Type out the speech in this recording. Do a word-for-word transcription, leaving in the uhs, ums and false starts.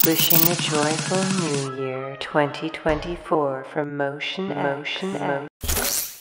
Wishing a joyful New Year twenty twenty-four from MotionX.